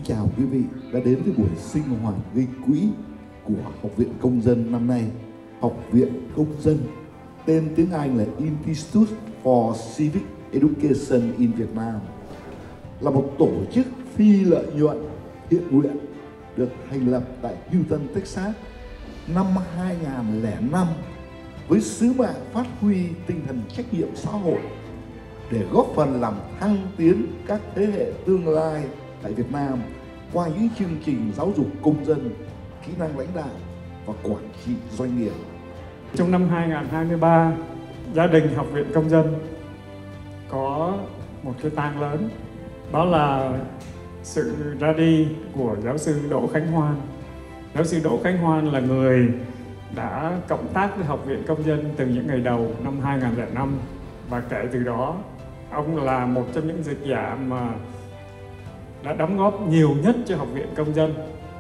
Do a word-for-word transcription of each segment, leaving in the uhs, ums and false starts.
chào quý vị đã đến với buổi sinh hoạt gây quỹ của Học viện Công dân năm nay. Học viện Công dân, tên tiếng Anh là Institute for Civic Education in Việt Nam, là một tổ chức phi lợi nhuận thiện nguyện được thành lập tại Houston, Texas năm hai nghìn không trăm lẻ năm với sứ mạng phát huy tinh thần trách nhiệm xã hội để góp phần làm thăng tiến các thế hệ tương lai tại Việt Nam qua những chương trình giáo dục công dân, kỹ năng lãnh đạo và quản trị doanh nghiệp. Trong năm hai nghìn không trăm hai mươi ba, gia đình Học viện Công dân có một cái tang lớn, đó là sự ra đi của giáo sư Đỗ Khánh Hoan. Giáo sư Đỗ Khánh Hoan là người đã cộng tác với Học viện Công dân từ những ngày đầu năm hai nghìn không trăm lẻ năm, và kể từ đó ông là một trong những dịch giả mà đã đóng góp nhiều nhất cho Học viện Công dân.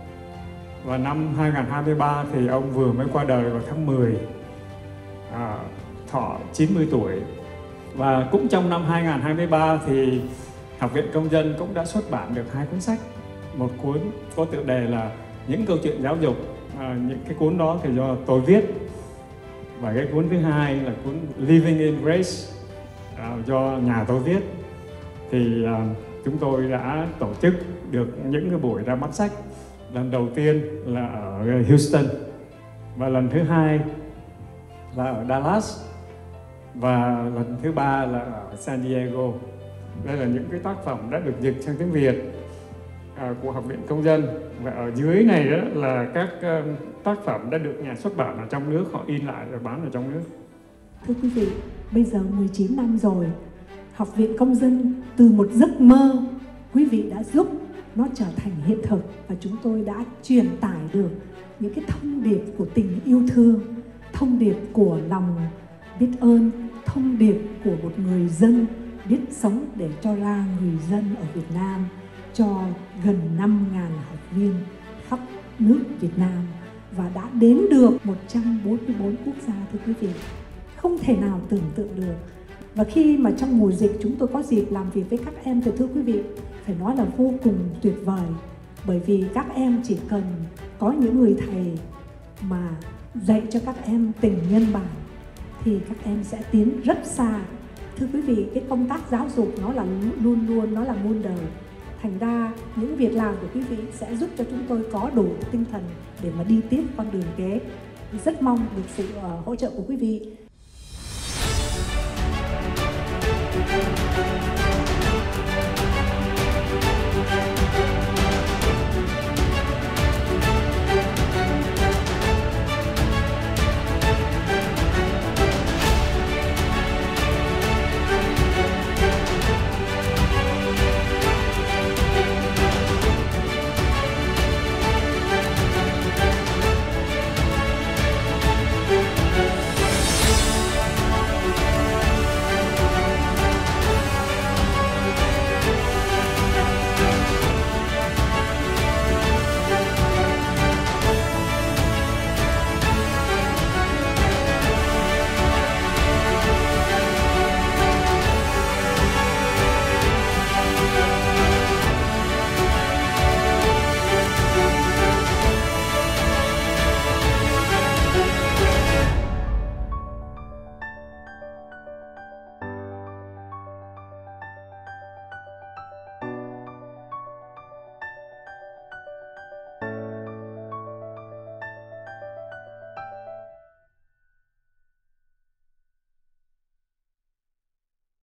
Và năm hai nghìn không trăm hai mươi ba thì ông vừa mới qua đời vào tháng mười, à, thọ chín mươi tuổi. Và cũng trong năm hai nghìn không trăm hai mươi ba thì Học viện Công dân cũng đã xuất bản được hai cuốn sách. Một cuốn có tựa đề là Những câu chuyện giáo dục, à, những cái cuốn đó thì do tôi viết. Và cái cuốn thứ hai là cuốn Living in Grace, à, do nhà tôi viết. Thì à, chúng tôi đã tổ chức được những cái buổi ra mắt sách. Lần đầu tiên là ở Houston, và lần thứ hai là ở Dallas, và lần thứ ba là ở San Diego. Đây là những cái tác phẩm đã được dịch sang tiếng Việt à, của Học viện Công dân. Và ở dưới này đó là các uh, tác phẩm đã được nhà xuất bản ở trong nước họ in lại và bán ở trong nước. Thưa quý vị, bây giờ mười chín năm rồi, Học viện Công dân từ một giấc mơ, quý vị đã giúp nó trở thành hiện thực, và chúng tôi đã truyền tải được những cái thông điệp của tình yêu thương, thông điệp của lòng biết ơn, thông điệp của một người dân biết sống để cho ra người dân ở Việt Nam, cho gần năm nghìn học viên khắp nước Việt Nam, và đã đến được một trăm bốn mươi bốn quốc gia, thưa quý vị. Không thể nào tưởng tượng được. Và khi mà trong mùa dịch chúng tôi có dịp làm việc với các em thì thưa quý vị, phải nói là vô cùng tuyệt vời. Bởi vì các em chỉ cần có những người thầy mà dạy cho các em tình nhân bản thì các em sẽ tiến rất xa. Thưa quý vị, cái công tác giáo dục nó là luôn luôn nó là muôn đời. Thành ra những việc làm của quý vị sẽ giúp cho chúng tôi có đủ tinh thần để mà đi tiếp con đường kế. Rất mong được sự uh, hỗ trợ của quý vị.